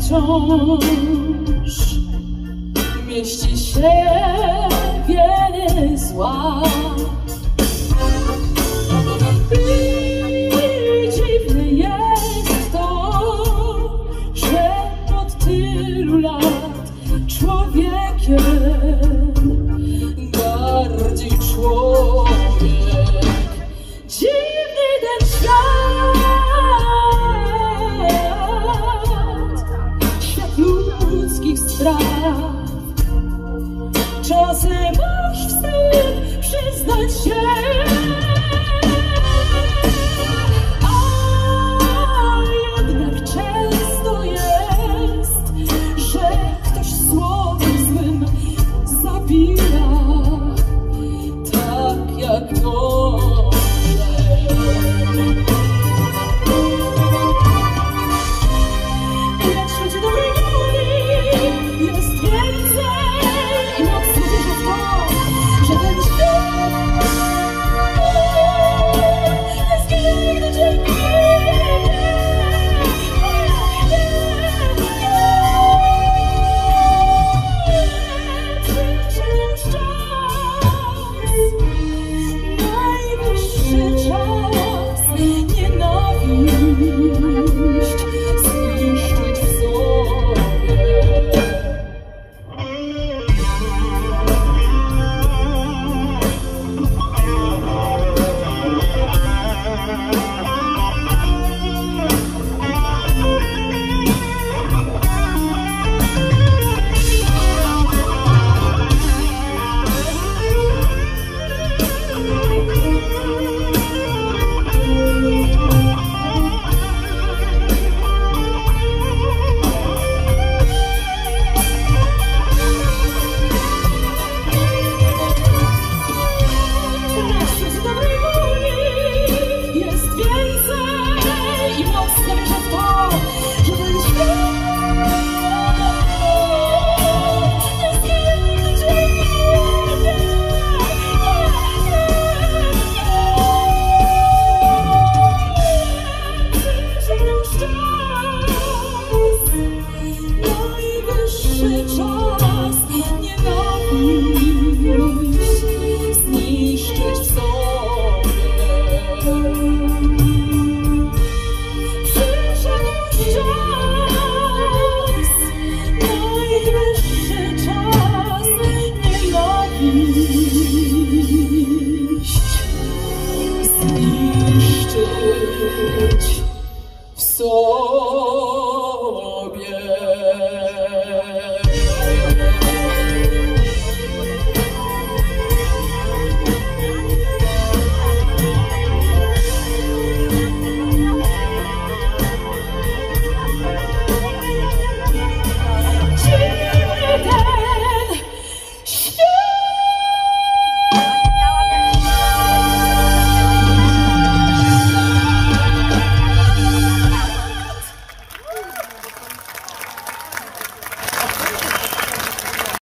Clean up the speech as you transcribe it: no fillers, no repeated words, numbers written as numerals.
wciąż mieści się wiele zła. I dziwne jest to, że od tylu lat człowiekiem gardzi człowiek. Dziwny ten świat ludzkich spraw. Czasem aż wstyd przyznać się, a jednak często jest, że ktoś słowem złym zabija, tak jak nożem. Lecz ludzi dobrej woli jest więcej i mocno wierzę w to, że ten świat nie zginie nigdy dzięki mnie. Najwyższy czas nienawiść zniszczyć w sobie. Zniszczyć